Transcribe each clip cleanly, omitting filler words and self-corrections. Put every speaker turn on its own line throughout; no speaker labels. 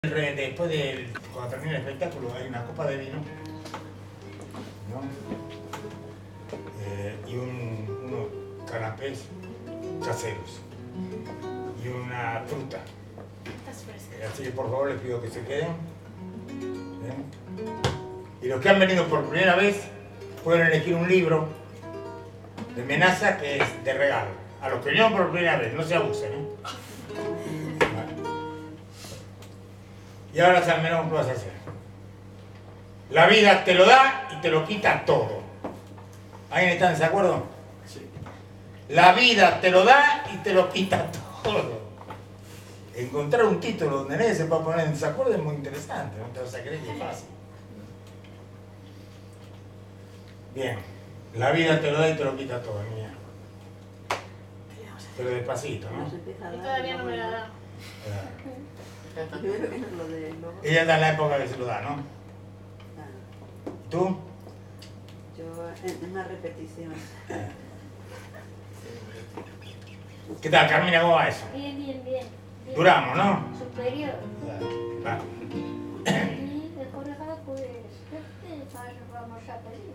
Después cuando termina el espectáculo hay una copa de vino, ¿no? Y unos canapés caseros y una fruta. Así que por favor les pido que se queden. Y los que han venido por primera vez pueden elegir un libro de Menaza que es de regalo. A los que vinieron por primera vez, no se abusen, ¿eh? Y ahora, Salmerón, ¿qué vas a hacer? La vida te lo da y te lo quita todo. ¿Alguien está en desacuerdo?
Sí.
La vida te lo da y te lo quita todo. Encontrar un título donde nadie se pueda poner en desacuerdo es muy interesante. No te vas a creer que es fácil. Bien. La vida te lo da y te lo quita todo, niña. Pero despacito, ¿no?
Y todavía no me la da.
Ella está en la época que se lo da, ¿no? ¿Tú?
Yo en una repetición.
¿Qué tal, Carmina? ¿Cómo va eso?
Bien, bien, bien.
Duramos, ¿no?
Superior.
Va.
Y el colega, pues, vamos a pedir.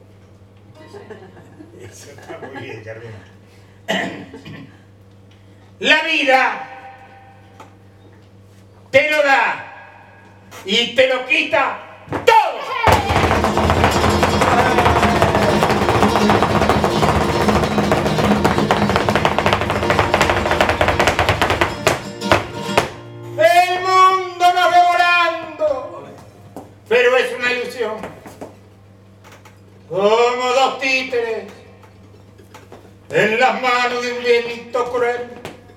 Eso está muy bien, Carmina. La vida te lo da y te lo quita todo. El mundo nos ve volando, pero es una ilusión. Como dos títeres en las manos de un viento cruel.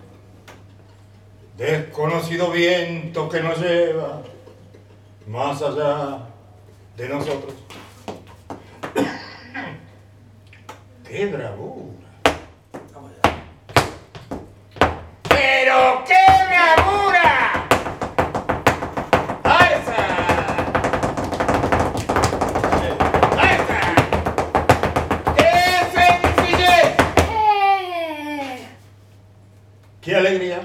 Desconocido viento que nos lleva más allá de nosotros. ¡Qué bravura!
Vamos allá.
¡Pero qué bravura! ¡Alza! ¡Alza! ¡Qué sencillez! ¡Qué alegría!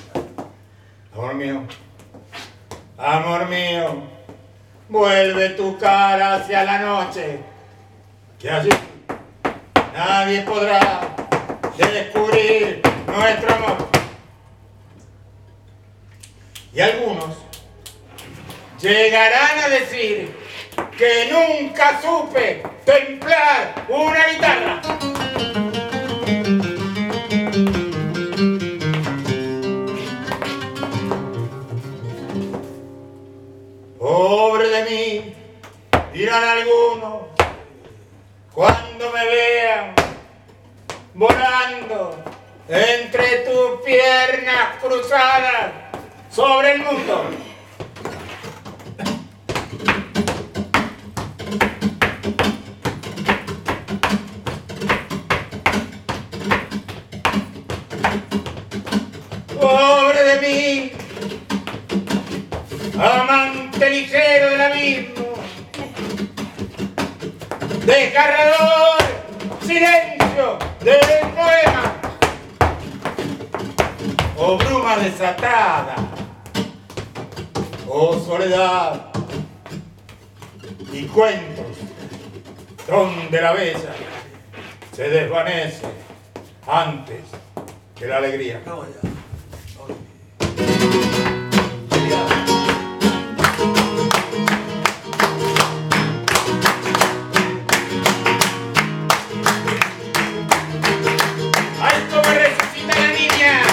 Amor mío, vuelve tu cara hacia la noche, que allí nadie podrá descubrir nuestro amor. Y algunos llegarán a decir que nunca supe templar una guitarra. Pobre de mí, dirán algunos, cuando me vean volando entre tus piernas cruzadas sobre el mundo. Pobre de mí, amante ligero del abismo, desgarrador silencio del poema, o bruma desatada, o soledad, y cuentos donde la bella se desvanece antes que la alegría.
Vamos allá.
¡Ay, cómo resucita la niña!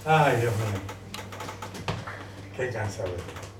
Ay, Dios mío. Qué cansado.